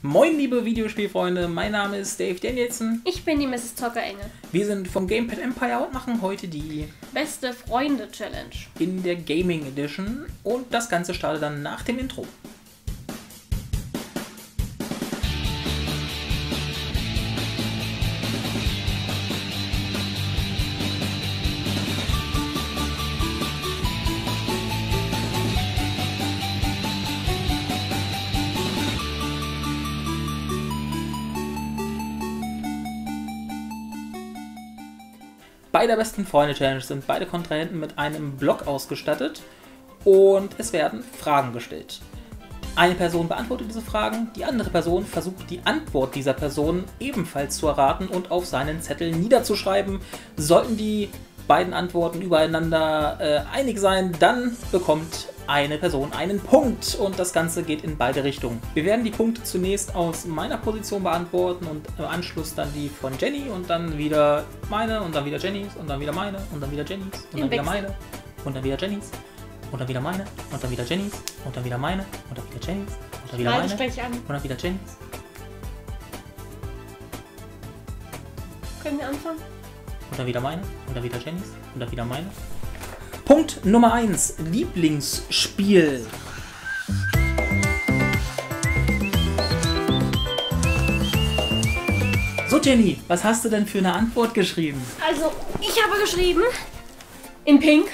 Moin liebe Videospielfreunde, mein Name ist Dave Danielson. Ich bin die Mrs. Zockerengel. Wir sind vom Gamepad Empire und machen heute die Beste Freunde Challenge in der Gaming Edition und das Ganze startet dann nach dem Intro. Bei der Besten Freunde Challenge sind beide Kontrahenten mit einem Block ausgestattet und es werden Fragen gestellt. Eine Person beantwortet diese Fragen, die andere Person versucht die Antwort dieser Person ebenfalls zu erraten und auf seinen Zettel niederzuschreiben. Sollten die beiden Antworten übereinander einig sein, dann bekommt eine Person einen Punkt und das Ganze geht in beide Richtungen. Wir werden die Punkte zunächst aus meiner Position beantworten und im Anschluss dann die von Jenny und dann wieder meine und dann wieder Jennys und dann wieder meine und dann wieder Jennys und dann wieder meine und dann wieder Jennys und dann wieder meine und dann wieder Jennys und dann wieder meine und dann wieder Jennys und dann wieder meine und dann wieder Jennys. Können wir anfangen? Und dann wieder meine und dann wieder Jennys und dann wieder meine. Punkt Nummer 1. Lieblingsspiel. So Jenny, was hast du denn für eine Antwort geschrieben? Also, ich habe geschrieben, in Pink,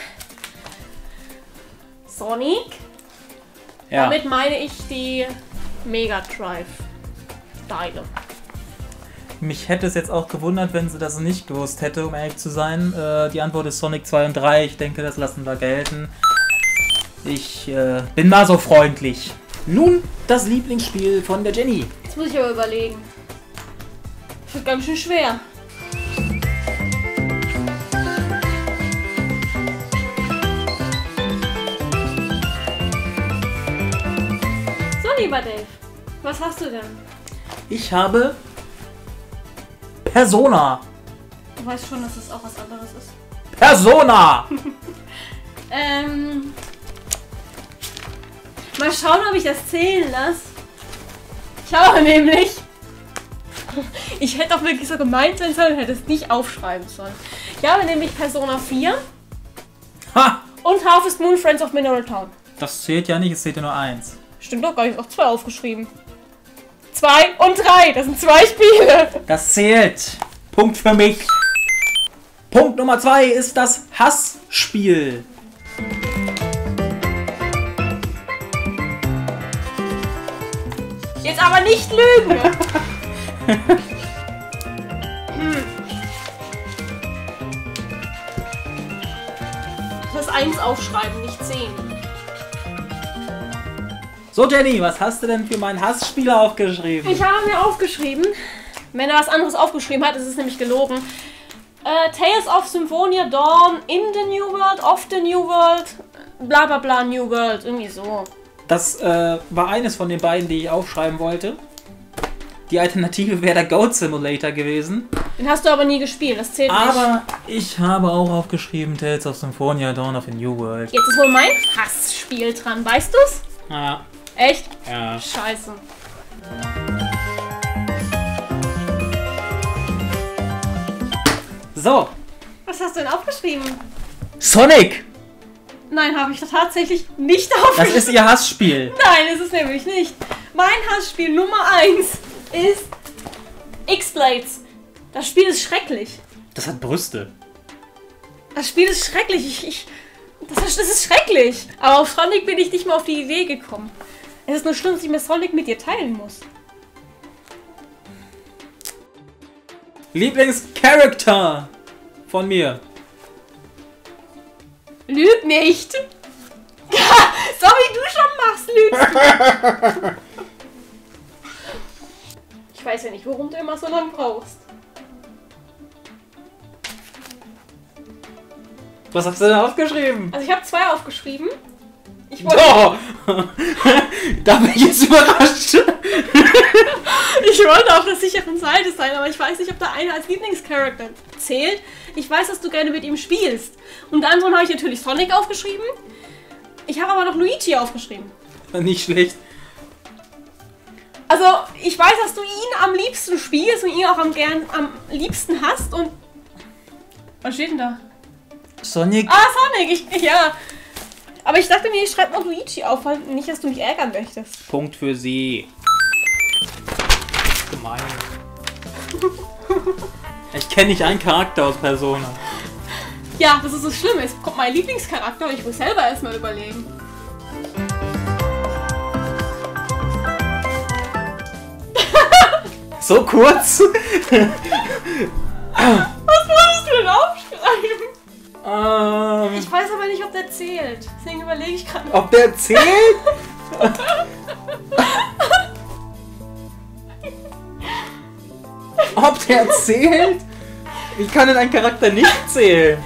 Sonic. Ja. Damit meine ich die Mega Drive-Teile. Mich hätte es jetzt auch gewundert, wenn sie das nicht gewusst hätte, um ehrlich zu sein. Die Antwort ist Sonic 2 und 3. Ich denke, das lassen wir gelten. Ich bin mal so freundlich. Nun das Lieblingsspiel von der Jenny. Jetzt muss ich aber überlegen. Das wird ganz schön schwer. So, lieber Dave, was hast du denn? Ich habe Persona. Du weißt schon, dass das auch was anderes ist. Persona! Mal schauen, ob ich das zählen lasse. Ich habe nämlich... Ich hätte auch wirklich so gemeint sein sollen und hätte es nicht aufschreiben sollen. Ich habe nämlich Persona 4 Ha! und Harvest Moon Friends of Mineral Town. Das zählt ja nicht, es zählt ja nur 1. Stimmt doch gar nicht, ich habe auch 2 aufgeschrieben. 2 und 3, das sind 2 Spiele. Das zählt. Punkt für mich. Punkt Nummer 2 ist das Hassspiel. Jetzt aber nicht lügen. Das 1 aufschreiben, nicht 10. So Jenny, was hast du denn für meinen Hassspiel aufgeschrieben? Ich habe mir aufgeschrieben, wenn er was anderes aufgeschrieben hat, ist es nämlich gelogen. Tales of Symphonia Dawn, in the New World, of the New World, bla bla bla New World, irgendwie so. Das war eines von den beiden, die ich aufschreiben wollte. Die Alternative wäre der Goat Simulator gewesen. Den hast du aber nie gespielt, das zählt nicht. Aber ich habe auch aufgeschrieben Tales of Symphonia Dawn of the New World. Jetzt ist wohl mein Hassspiel dran, weißt du's? Ah, Echt? ja. Scheiße. So, Was hast du denn aufgeschrieben? Sonic! Nein, habe ich tatsächlich nicht Das aufgeschrieben. ist ihr Hassspiel. Nein, ist es nämlich nicht. Mein Hassspiel Nummer 1 ist X-Blades. Das Spiel ist schrecklich. Das hat Brüste. Das Spiel ist schrecklich. Das ist schrecklich. Aber auf Sonic bin ich nicht mal auf die Idee gekommen. Es ist nur schlimm, dass ich mir Sonic mit dir teilen muss. Lieblingscharakter von mir. Lüg nicht. So wie du schon machst, lügst du. Ich weiß ja nicht, warum du immer so lange brauchst. Was hast du denn aufgeschrieben? Also ich habe 2 aufgeschrieben. Ich wollte, Oh. Da bin ich jetzt überrascht. ich wollte auf der sicheren Seite sein, aber ich weiß nicht, ob der eine als Lieblingscharakter zählt. Ich weiß, dass du gerne mit ihm spielst. Und dann habe ich natürlich Sonic aufgeschrieben. Ich habe aber noch Luigi aufgeschrieben. Nicht schlecht. Also, ich weiß, dass du ihn am liebsten spielst und ihn auch am liebsten hast und... Was steht denn da? Sonic. Ah, Sonic, ja. Aber ich dachte mir, ich schreibe noch Luigi auf, weil nicht, dass du mich ärgern möchtest. Punkt für sie. Gemein. Ich kenne nicht einen Charakter aus Persona. Ja, das ist das Schlimme. Jetzt kommt mein Lieblingscharakter und ich muss selber erstmal überlegen. So kurz? Was wolltest du denn aufschreiben? Ich weiß aber nicht, ob der zählt. Deswegen überlege ich gerade. Ob der zählt? Ob der zählt? Wie kann denn ein Charakter nicht zählen?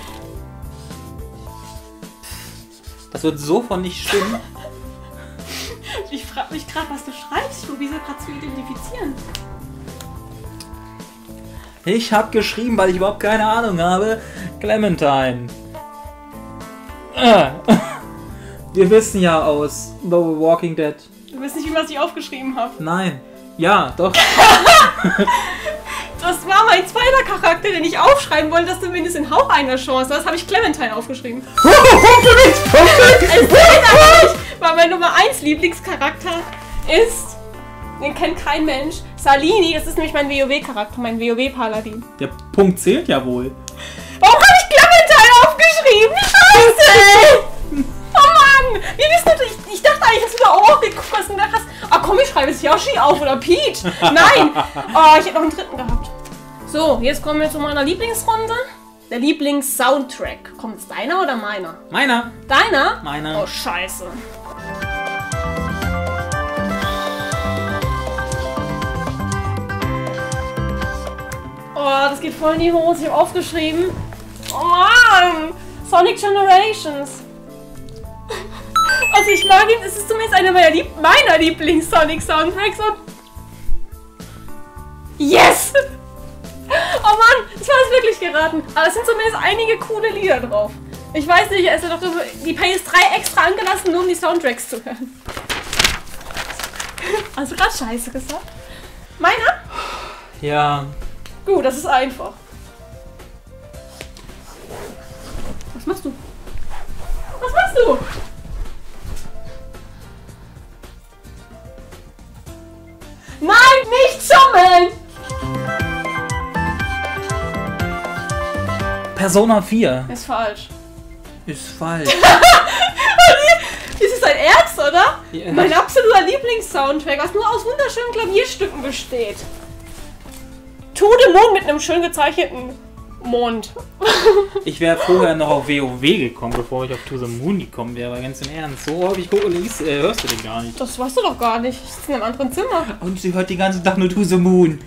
Das wird so von nicht stimmen. Ich frage mich gerade, was du schreibst. Ich probiere gerade zu identifizieren. Ich habe geschrieben, weil ich überhaupt keine Ahnung habe. Clementine. Wir wissen ja aus The Walking Dead. Du weißt nicht, was ich aufgeschrieben habe. Nein. Ja, doch. Das war mein zweiter Charakter, den ich aufschreiben wollte, dass zumindest in Hauch einer Chance. Das habe ich Clementine aufgeschrieben. Es geht aber nicht, weil mein Nummer 1 Lieblingscharakter ist, den kennt kein Mensch, Salini. Das ist nämlich mein WoW-Charakter, mein WoW-Paladin. Der Punkt zählt ja wohl. Warum habe ich Clementine aufgeschrieben? Scheiße! Oh Mann! Wie bist du? Ich dachte eigentlich, dass du da auch geguckt hast und gedacht hast, ah komm, ich schreibe jetzt Yoshi auf oder Peach. Nein! Oh, ich hätte noch einen dritten gehabt. So, jetzt kommen wir zu meiner Lieblingsrunde. Der Lieblings-Soundtrack. Kommt es deiner oder meiner? Meiner. Deiner? Meiner. Oh, scheiße. Oh, das geht voll in die Hose. Ich habe aufgeschrieben. Oh Mann! Sonic Generations. Also ich mag ihn, es ist zumindest einer meiner Lieblings-Sonic-Soundtracks und... Yes! Oh Mann, das war es wirklich geraten. Aber es sind zumindest einige coole Lieder drauf. Ich weiß nicht, es hat doch die PS3 extra angelassen, nur um die Soundtracks zu hören. Also gerade Scheiße gesagt. Meiner? Ja. Gut, das ist einfach. Was machst du? Was machst du? Nein, nicht schummeln! Persona 4. Ist falsch. Ist falsch. Ist es dein Ernst, oder? Ja. Mein absoluter Lieblings-Soundtrack, was nur aus wunderschönen Klavierstücken besteht. To the Moon mit einem schön gezeichneten Mond. Ich wäre vorher noch auf WoW gekommen, bevor ich auf To the Moon gekommen wäre, aber ganz im Ernst. So häufig hörst du den gar nicht. Das weißt du doch gar nicht. Ich sitze in einem anderen Zimmer. Und sie hört den ganzen Tag nur To the Moon.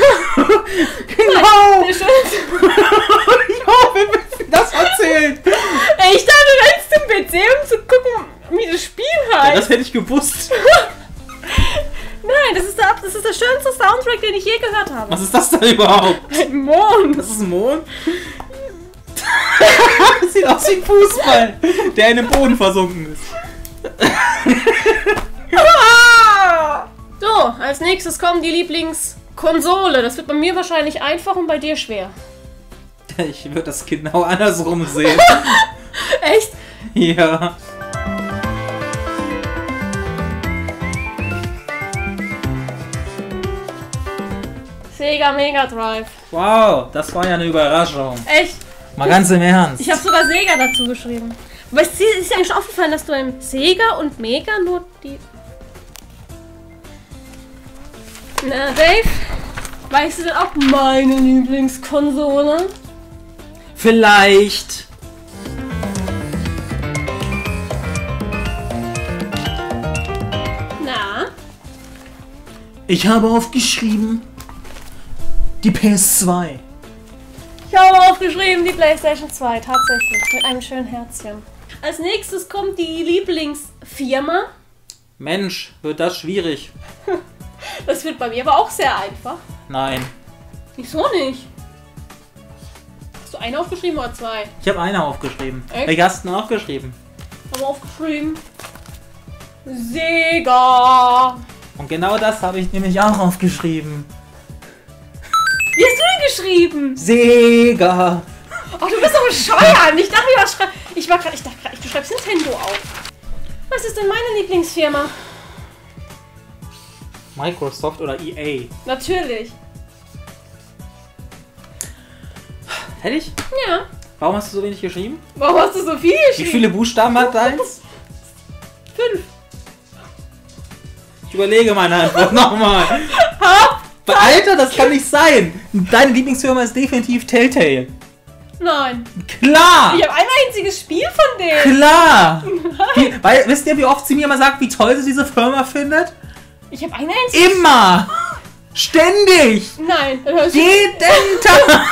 Genau! Ich hoffe, das erzählt. Ey, ich dachte, du rennst zum PC, um zu gucken, wie das Spiel heißt. Ja, das hätte ich gewusst. Nein, das ist der schönste Soundtrack, den ich je gehört habe. Was ist das denn überhaupt? Ein Mond. Das ist ein Mond? Das sieht aus wie ein Fußball, der in den Boden versunken ist. So, als nächstes kommt die Lieblingskonsole. Das wird bei mir wahrscheinlich einfach und bei dir schwer. Ich würde das genau andersrum sehen. Echt? Ja. Sega Mega Drive. Wow, das war ja eine Überraschung. Echt? Mal ganz im Ernst. Ich habe sogar Sega dazu geschrieben. Aber es ist ja eigentlich schon aufgefallen, dass du im Sega und Mega nur die... Na, Dave? Weißt du denn auch meine Lieblingskonsole? Vielleicht. Na? Ich habe aufgeschrieben, die PS2. Ich habe aufgeschrieben, die PlayStation 2, tatsächlich. Mit einem schönen Herzchen. Als nächstes kommt die Lieblingsfirma. Mensch, wird das schwierig. Das wird bei mir aber auch sehr einfach. Nein. Wieso nicht? Hast du eine aufgeschrieben oder zwei? Ich habe eine aufgeschrieben. Echt? Welche hast du denn aufgeschrieben? Haben wir aufgeschrieben? Sega. Und genau das habe ich nämlich auch aufgeschrieben. Wie hast du denn geschrieben? Sega. Oh, du bist doch bescheuert. Ich dachte, ich dachte gerade, du schreibst Nintendo auf. Was ist denn meine Lieblingsfirma? Microsoft oder EA? Natürlich. Fertig? Ja. Warum hast du so wenig geschrieben? Warum hast du so viel Wie geschrieben? viele Buchstaben hat deins? 5. Ich überlege meine Antwort nochmal. Alter, das kann nicht sein. Deine Lieblingsfirma ist definitiv Telltale. Nein. Klar! Ich habe ein einziges Spiel von denen. Klar! Wisst ihr, wie oft sie mir immer sagt, wie toll sie diese Firma findet? Ich habe ein einziges... Immer! Ständig! Nein. Dann hörst Jeden Tag!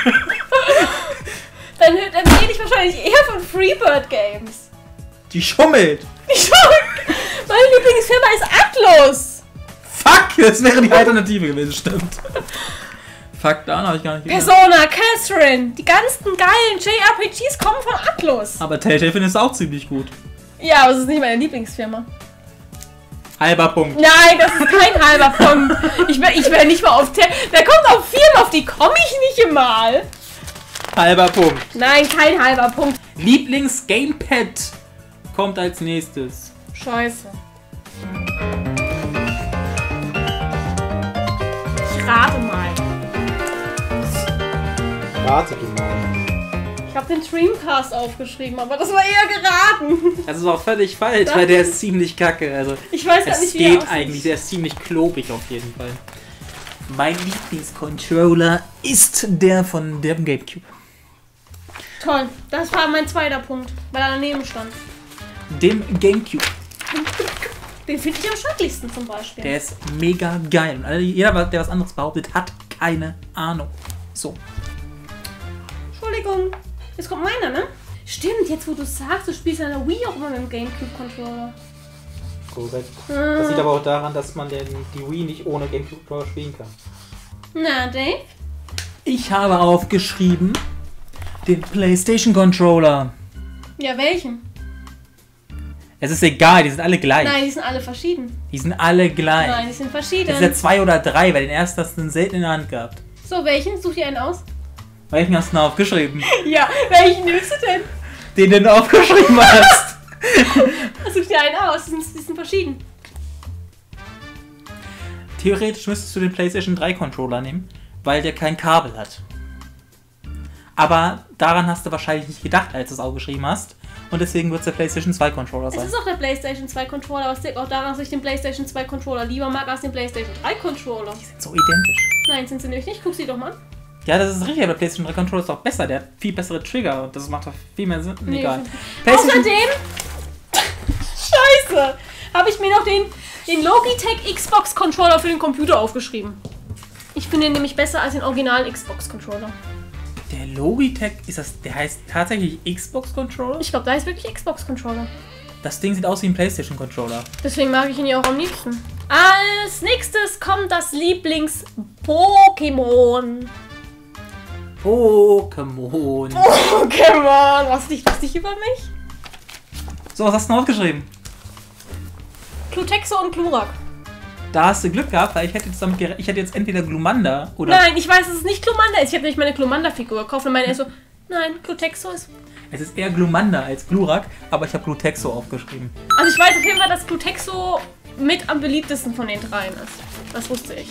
dann rede ich wahrscheinlich eher von Freebird Games. Die schummelt! Meine Lieblingsfirma ist Atlus. Fuck! Das wäre die Alternative gewesen, stimmt. Fuck, da habe ich gar nicht gedacht. Persona, Catherine. Die ganzen geilen JRPGs kommen von Atlus. Aber Telltale findest du auch ziemlich gut. Ja, aber es ist nicht meine Lieblingsfirma. Halber Punkt. Nein, das ist kein halber Punkt. Ich wär nicht mal auf... Wer kommt auf Firmen, auf die komme ich nicht mal. Halber Punkt. Nein, kein halber Punkt. Lieblings-Gamepad kommt als nächstes. Scheiße. Ich rate mal. Warte du mal. Ich habe den Dreamcast aufgeschrieben, aber das war eher geraten. Das ist auch völlig falsch, weil der ist ziemlich kacke. Also Ich weiß gar es nicht, wie der geht aussieht. eigentlich, der ist ziemlich klobig auf jeden Fall. Mein Lieblingscontroller ist der von dem Gamecube. Toll, das war mein zweiter Punkt, weil er daneben stand. Dem Gamecube. Den finde ich am schrecklichsten zum Beispiel. Der ist mega geil. Und jeder, der was anderes behauptet, hat keine Ahnung. So. Entschuldigung, jetzt kommt meiner, ne? Stimmt, jetzt wo du sagst, du spielst an der Wii auch immer mit dem Gamecube-Controller. Korrekt. Das liegt aber auch daran, dass man die Wii nicht ohne Gamecube-Controller spielen kann. Na, Dave? Ich habe aufgeschrieben den PlayStation-Controller. Ja, welchen? Es ist egal, die sind alle gleich. Nein, die sind alle verschieden. Die sind alle gleich. Nein, die sind Das verschieden. ist ja 2 oder 3, weil den ersten hast du selten in der Hand gehabt. So, welchen? Such dir einen aus. Welchen hast du denn aufgeschrieben? Ja, welchen nimmst du denn? Den du aufgeschrieben hast. Such dir einen aus, die sind verschieden. Theoretisch müsstest du den PlayStation 3 Controller nehmen, weil der kein Kabel hat. Aber daran hast du wahrscheinlich nicht gedacht, als du es aufgeschrieben hast. Und deswegen wird es der PlayStation 2 Controller sein. Es ist auch der PlayStation 2 Controller, aber es liegt auch daran, dass ich den PlayStation 2 Controller lieber mag als den PlayStation 3 Controller. Die sind so identisch. Nein, sind sie nämlich nicht. Guck sie doch mal an. Ja, das ist richtig, aber der PlayStation 3 Controller ist doch besser. Der hat viel bessere Trigger und das macht doch viel mehr Sinn. Nee, Egal. Außerdem, Scheiße, habe ich mir noch den Logitech Xbox Controller für den Computer aufgeschrieben. Ich finde den nämlich besser als den originalen Xbox Controller. Der Logitech, der heißt tatsächlich Xbox Controller? Ich glaube, da ist wirklich Xbox Controller. Das Ding sieht aus wie ein PlayStation Controller. Deswegen mag ich ihn ja auch am liebsten. Als nächstes kommt das Lieblings-Pokémon. Pokémon. Pokémon! Was ist nicht lustig über mich? So, was hast du noch aufgeschrieben? Glutexo und Glurak. Da hast du Glück gehabt, weil ich hätte jetzt entweder Glumanda oder... Nein, ich weiß, dass es nicht Glumanda ist. Ich habe nämlich meine Glumanda-Figur gekauft und meine ist so, nein, Glutexo ist... Es ist eher Glumanda als Glurak, aber ich habe Glutexo aufgeschrieben. Also ich weiß auf jeden Fall, dass Glutexo mit am beliebtesten von den dreien ist. Das wusste ich.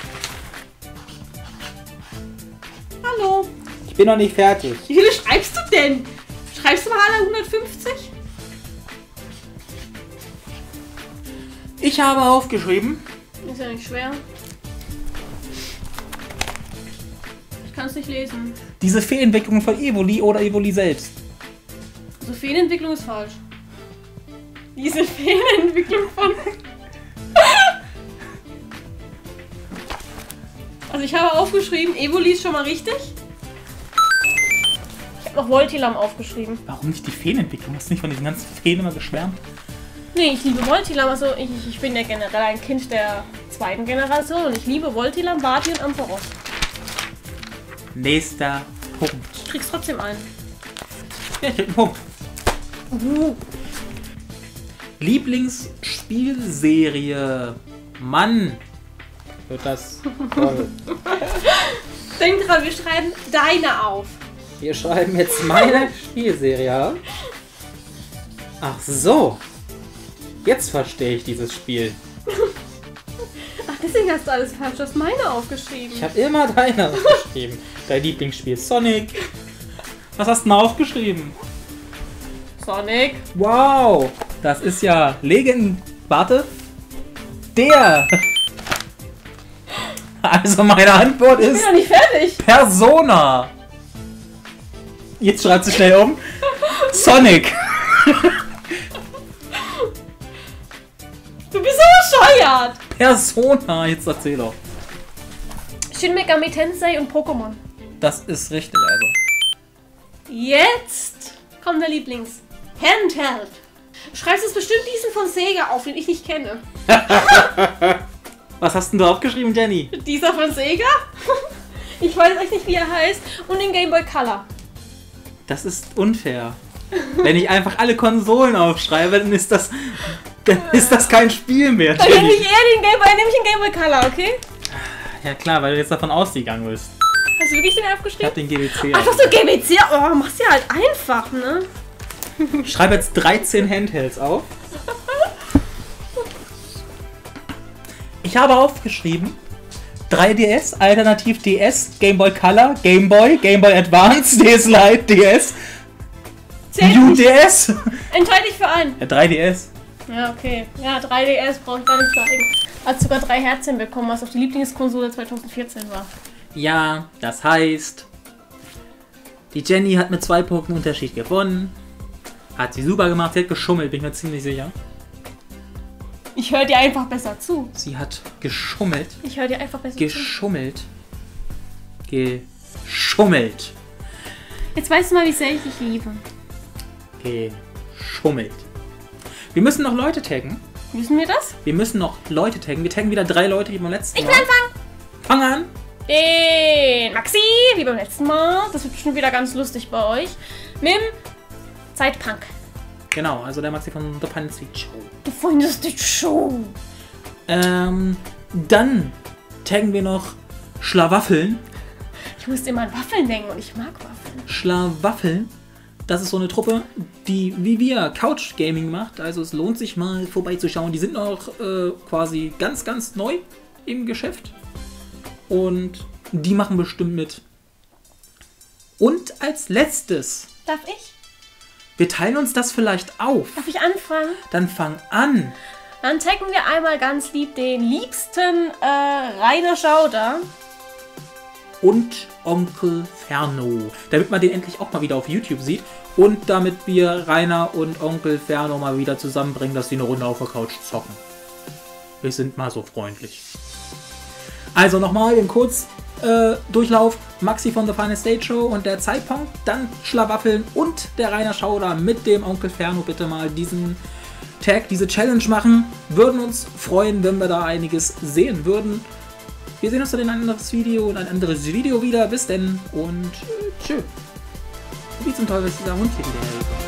Hallo. Ich bin noch nicht fertig. Wie viele schreibst du denn? Schreibst du mal alle 150? Ich habe aufgeschrieben... Ist ja nicht schwer. Ich kann es nicht lesen. Diese Fehlentwicklung von Evoli oder Evoli selbst. Also Fehlentwicklung ist falsch. Diese Fehlentwicklung von... Also ich habe aufgeschrieben, Evoli ist schon mal richtig. Ich habe noch Voltilam aufgeschrieben. Warum nicht die Fehlentwicklung? Hast du nicht von diesen ganzen Fehlen immer geschwärmt? Nee, ich liebe Voltilam. Also ich bin ja generell ein Kind der zweiten Generation und ich liebe Voltilam, Barty und Ampharos. Nächster Punkt. Du kriegst trotzdem einen. Ja, ich krieg einen Punkt. Lieblingsspielserie. Mann! Wird das toll. Denk dran, wir schreiben deine auf. Wir schreiben jetzt meine Spielserie. Ach so. Jetzt verstehe ich dieses Spiel. Ach, deswegen hast du alles falsch. Du hast meine aufgeschrieben. Ich habe immer deine aufgeschrieben. Dein Lieblingsspiel Sonic. Was hast du denn aufgeschrieben? Sonic. Wow. Das ist ja Legend... Warte. Der. Also meine Antwort Ich bin ist noch nicht fertig. Persona. Jetzt schreibt sie schnell um. Sonic. Du bist so bescheuert. Persona. Jetzt erzähl doch. Shin Megami Tensei und Pokémon. Das ist richtig, also. Jetzt kommt der Lieblings. Handheld. Schreibst jetzt bestimmt diesen von Sega auf, den ich nicht kenne. Was hast denn du aufgeschrieben, Jenny? Dieser von Sega? Ich weiß echt nicht, wie er heißt. Und den Game Boy Color. Das ist unfair. Wenn ich einfach alle Konsolen aufschreibe, dann ist das kein Spiel mehr, Dann nehme Jenny. ich eher den Game Boy, nehme ich den Game Boy Color, okay? Ja klar, weil du jetzt davon ausgegangen bist. Hast du wirklich den Ich aufgeschrieben? hab den GBC. Ach, so GBC. Oh, mach's ja halt einfach, ne? Ich schreibe jetzt 13 Handhelds auf. Ich habe aufgeschrieben 3DS, Alternativ DS, Game Boy Color, Game Boy Advance, DS Lite, DS, Zählt nicht. UDS. Entscheide dich für einen. Ja, 3DS. Ja, okay. Ja, 3DS brauche ich gar nicht sagen. Hat sogar 3 Herzchen bekommen, was auf die Lieblingskonsole 2014 war. Ja, das heißt, die Jenny hat mit 2 Punkten Unterschied gewonnen. Hat sie super gemacht, sie hat geschummelt, bin ich mir ziemlich sicher. Ich höre dir einfach besser zu. Sie hat geschummelt. Ich höre dir einfach besser Geschummelt. Geschummelt. Jetzt weißt du mal, wie sehr ich dich liebe. Geschummelt. Wir müssen noch Leute taggen. Wissen wir das? Wir müssen noch Leute taggen. Wir taggen wieder 3 Leute wie beim letzten Mal. Ich will anfangen. Fang an. Den Maxi, wie beim letzten Mal. Das wird bestimmt wieder ganz lustig bei euch. Mit dem Zeitpunk. Genau, also der Maxi von The Final Sweet Show. Du findest die Show. Dann taggen wir noch Schlawaffeln. Ich musste immer an Waffeln denken und ich mag Waffeln. Schlawaffeln. Das ist so eine Truppe, die wie wir Couch Gaming macht. Also es lohnt sich mal vorbeizuschauen. Die sind noch quasi ganz, ganz neu im Geschäft. Und die machen bestimmt mit. Und als letztes, Darf ich? wir teilen uns das vielleicht auf. Darf ich anfangen? Dann fang an. Dann taggen wir einmal ganz lieb den liebsten Rainer Schauder. Und Onkel Ferno. Damit man den endlich auch mal wieder auf YouTube sieht. Und damit wir Rainer und Onkel Ferno mal wieder zusammenbringen, dass die eine Runde auf der Couch zocken. Wir sind mal so freundlich. Also nochmal im Kurzdurchlauf. Maxi von The Final Stage Show und der Zeitpunkt. Dann Schlawaffeln und der Rainer Schauder mit dem Onkel Ferno. Bitte mal diesen Tag, diese Challenge machen. Würden uns freuen, wenn wir da einiges sehen würden. Wir sehen uns dann in ein anderes Video und ein anderes Video wieder. Bis denn und tschö. Wie zum Teufel ist dieser Hund hier wieder hergekommen?